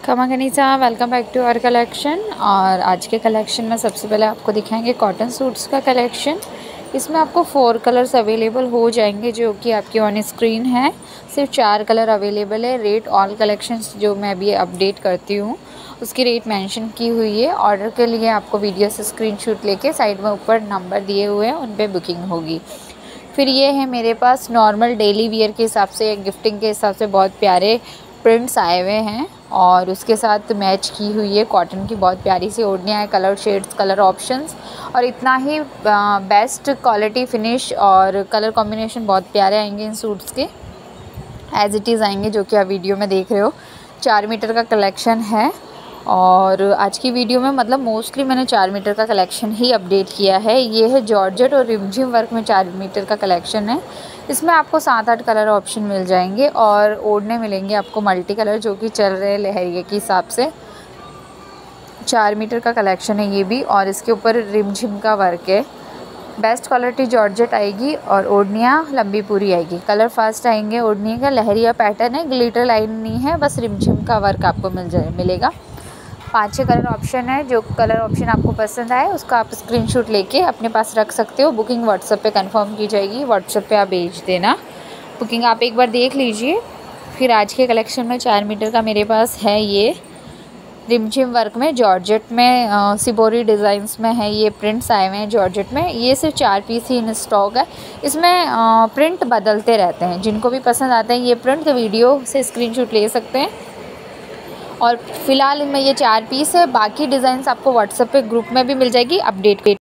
खमागनीसा, welcome back to our collection. और आज के कलेक्शन में सबसे पहले आपको दिखाएंगे कॉटन सूट्स का कलेक्शन। इसमें आपको 4 कलर्स अवेलेबल हो जाएंगे जो कि आपकी ऑन स्क्रीन है। सिर्फ 4 कलर अवेलेबल है। रेट ऑल कलेक्शंस जो मैं अभी अपडेट करती हूँ उसकी रेट मेंशन की हुई है। ऑर्डर के लिए आपको वीडियो से स्क्रीनशॉट लेके साइड में ऊपर नंबर दिए हुए हैं उन पर बुकिंग होगी। फिर ये है मेरे पास नॉर्मल डेली वियर के हिसाब से, गिफ्टिंग के हिसाब से बहुत प्यारे प्रिंट्स आए हुए हैं और उसके साथ मैच की हुई है कॉटन की बहुत प्यारी सी ओढ़नियाँ है। कलर शेड्स, कलर ऑप्शंस और इतना ही बेस्ट क्वालिटी फिनिश और कलर कॉम्बिनेशन बहुत प्यारे आएंगे इन सूट्स के। एज इट इज़ आएंगे जो कि आप वीडियो में देख रहे हो। 4 मीटर का कलेक्शन है और आज की वीडियो में मतलब मोस्टली मैंने 4 मीटर का कलेक्शन ही अपडेट किया है। ये है जॉर्जेट और रिमझिम वर्क में 4 मीटर का कलेक्शन है। इसमें आपको 7-8 कलर ऑप्शन मिल जाएंगे और ओढ़ने मिलेंगे आपको मल्टी कलर जो कि चल रहे लहरिए के हिसाब से। 4 मीटर का कलेक्शन है ये भी और इसके ऊपर रिमझिम का वर्क है। बेस्ट क्वालिटी जॉर्जेट आएगी और ओढ़नियाँ लंबी पूरी आएगी। कलर फास्ट आएंगे। ओढ़नी का लहरिया पैटर्न है, ग्लिटर लाइन नहीं है, बस रिमझिम का वर्क आपको मिलेगा। 5-6 कलर ऑप्शन है। जो कलर ऑप्शन आपको पसंद आए उसका आप स्क्रीनशॉट लेके अपने पास रख सकते हो। बुकिंग व्हाट्सएप पे कंफर्म की जाएगी। व्हाट्सएप पे आप भेज देना। बुकिंग आप एक बार देख लीजिए। फिर आज के कलेक्शन में 4 मीटर का मेरे पास है ये रिमझिम वर्क में, जॉर्जेट में, सिबोरी डिज़ाइंस में है। ये प्रिंट्स आए हुए हैं जॉर्जेट में। ये सिर्फ 4 पीस ही इन स्टॉक है। इसमें प्रिंट बदलते रहते हैं। जिनको भी पसंद आते हैं ये प्रिंट तो वीडियो से स्क्रीनशॉट ले सकते हैं। और फिलहाल इनमें ये 4 पीस है। बाकी डिज़ाइंस आपको व्हाट्सएप पे ग्रुप में भी मिल जाएगी अपडेट पे।